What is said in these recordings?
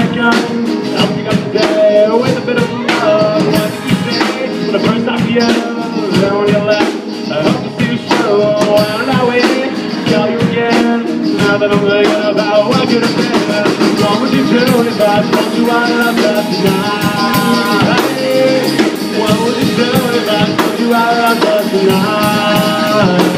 my gun, I'll pick up the day with a bit of love. What did you say when I first talked to you? Then when you left, I hope to see you soon. And I wait, tell you again. Now that I'm thinking about what could have been, what would you do if I told you I loved you tonight? What would you do if I told you I loved you tonight?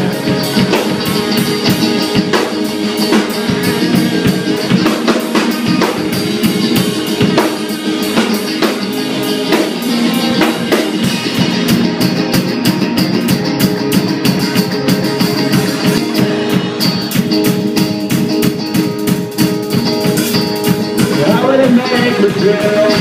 Make me feel